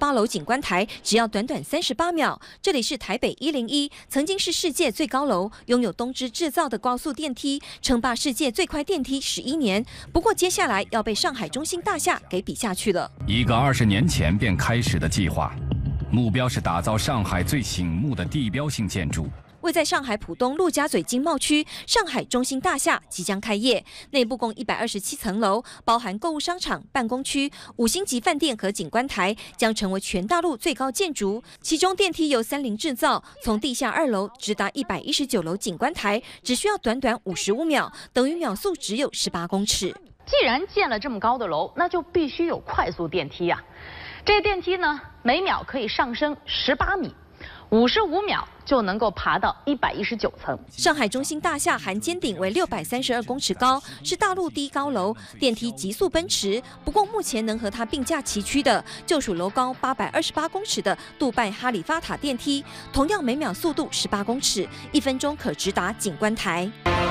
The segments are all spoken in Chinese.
18楼景观台只要短短38秒。这里是台北101，曾经是世界最高楼，拥有东芝制造的高速电梯，称霸世界最快电梯11年。不过接下来要被上海中心大厦给比下去了。 一个20年前便开始的计划，目标是打造上海最醒目的地标性建筑。 位在上海浦东陆家嘴经贸区，上海中心大厦即将开业，内部共127层楼，包含购物商场、办公区、5星级饭店和景观台，将成为全大陆最高建筑。其中电梯由30制造，从地下2楼直达119楼景观台，只需要短短55秒，等于秒速只有18公尺。 既然建了这么高的楼，那就必须有快速电梯啊！这电梯呢，每秒可以上升18米。 55秒就能够爬到119层。 上海中心大厦含尖顶为632公尺高，是大陆第一高楼，电梯急速奔驰。不过目前能和它并驾齐驱的，就属楼高828公尺的杜拜哈里发塔电梯，同样每秒速度18公尺，1分钟可直达景观台。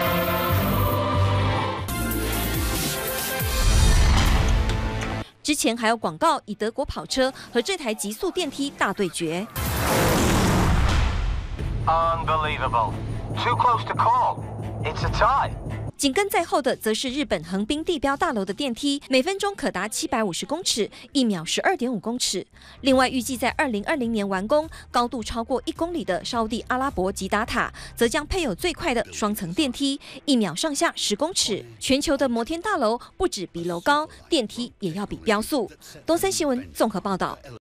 之前还有广告以德国跑车和这台极速电梯大对决。 Unbelievable! Too close to call. It's a tie. 紧跟在后的则是日本横滨地标大楼的电梯，每分钟可达750公尺，1秒12.5公尺。另外，预计在2020年完工，高度超过1公里的沙地阿拉伯吉达塔，则将配有最快的双层电梯，1秒上下10公尺。全球的摩天大楼不止比楼高，电梯也要比标速。东森新闻综合报道。